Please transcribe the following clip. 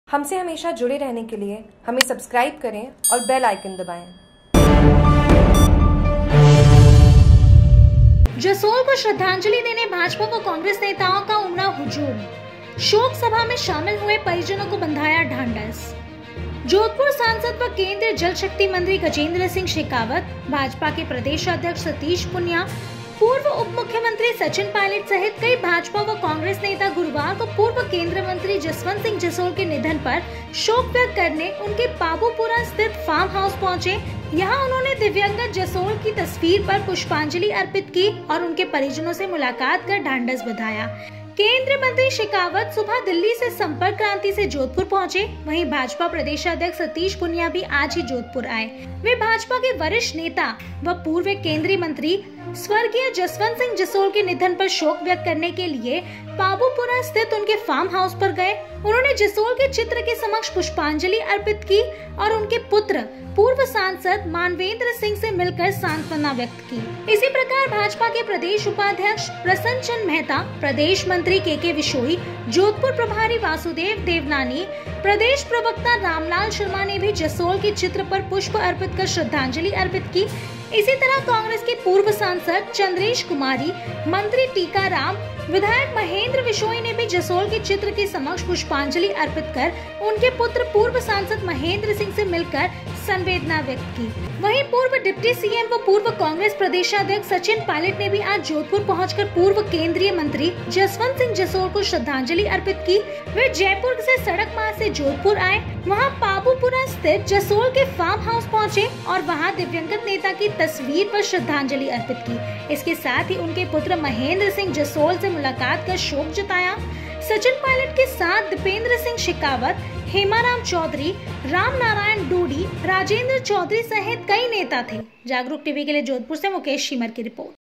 हमसे हमेशा जुड़े रहने के लिए हमें सब्सक्राइब करें और बेल आइकन दबाएं। जसोल को श्रद्धांजलि देने भाजपा व कांग्रेस नेताओं का उमड़ा हुजूम। शोक सभा में शामिल हुए परिजनों को बंधाया ढांढस। जोधपुर सांसद व केंद्रीय जल शक्ति मंत्री गजेंद्र सिंह शेखावत, भाजपा के प्रदेश अध्यक्ष सतीश पुनिया, पूर्व उप मुख्यमंत्री सचिन पायलट सहित कई भाजपा व कांग्रेस नेता गुरुवार को पूर्व केंद्रीय मंत्री जसवंत सिंह जसोल के निधन पर शोक व्यक्त करने उनके बाबूपुरा स्थित फार्म हाउस पहुंचे। यहां उन्होंने दिव्यांगत जसोल की तस्वीर पर पुष्पांजलि अर्पित की और उनके परिजनों से मुलाकात कर ढांढस बंधाया। केंद्रीय मंत्री शेखावत सुबह दिल्ली से संपर्क क्रांति से जोधपुर पहुंचे। वहीं भाजपा प्रदेश अध्यक्ष सतीश पुनिया भी आज ही जोधपुर आए। वे भाजपा के वरिष्ठ नेता व पूर्व केंद्रीय मंत्री स्वर्गीय जसवंत सिंह जसोल के निधन पर शोक व्यक्त करने के लिए बाबूपुरा स्थित उनके फार्म हाउस पर गए। उन्होंने जसोल के चित्र के समक्ष पुष्पांजलि अर्पित की और उनके पुत्र पूर्व सांसद मानवेंद्र सिंह से मिलकर सांत्वना व्यक्त की। इसी प्रकार भाजपा के प्रदेश उपाध्यक्ष प्रसन्न चंद्र मेहता, प्रदेश मंत्री के विशोई, जोधपुर प्रभारी वासुदेव देवनानी, प्रदेश प्रवक्ता रामलाल शर्मा ने भी जसोल के चित्र पर पुष्प अर्पित कर श्रद्धांजलि अर्पित की। इसी तरह कांग्रेस के पूर्व सांसद चंद्रेश कुमारी, मंत्री टीकाराम, विधायक महेंद्र विशोई ने भी जसोल के चित्र के समक्ष पुष्पांजलि अर्पित कर उनके पुत्र पूर्व सांसद महेंद्र सिंह से मिलकर संवेदना व्यक्त की। वहीं पूर्व डिप्टी सीएम व पूर्व कांग्रेस प्रदेशाध्यक्ष सचिन पायलट ने भी आज जोधपुर पहुंचकर पूर्व केंद्रीय मंत्री जसवंत सिंह जसोल को श्रद्धांजलि अर्पित की। वे जयपुर से सड़क मार्ग से जोधपुर आए, वहां बाबूपुरा स्थित जसोल के फार्म हाउस पहुंचे और वहां दिव्यांगत नेता की तस्वीर पर श्रद्धांजलि अर्पित की। इसके साथ ही उनके पुत्र महेंद्र सिंह जसोल से मुलाकात कर शोक जताया। सचिन पायलट के साथ दीपेंद्र सिंह शेखावत, हेमाराम चौधरी, राम नारायण डूडी, राजेंद्र चौधरी सहित कई नेता थे। जागरूक टीवी के लिए जोधपुर से मुकेश शीमर की रिपोर्ट।